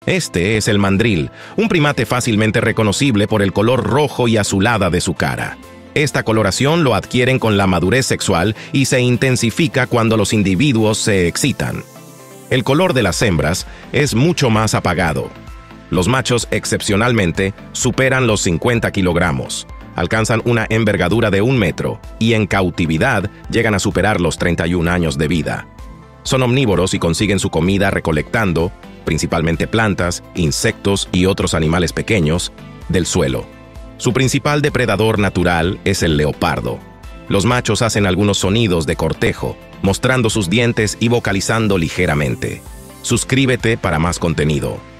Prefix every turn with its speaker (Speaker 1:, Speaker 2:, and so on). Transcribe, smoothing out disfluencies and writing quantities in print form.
Speaker 1: Este es el mandril, un primate fácilmente reconocible por el color rojo y azulada de su cara. Esta coloración lo adquieren con la madurez sexual y se intensifica cuando los individuos se excitan. El color de las hembras es mucho más apagado. Los machos, excepcionalmente, superan los 50 kilogramos, alcanzan una envergadura de 1 metro y en cautividad llegan a superar los 31 años de vida. Son omnívoros y consiguen su comida recolectando, principalmente plantas, insectos y otros animales pequeños, del suelo. Su principal depredador natural es el leopardo. Los machos hacen algunos sonidos de cortejo, mostrando sus dientes y vocalizando ligeramente. Suscríbete para más contenido.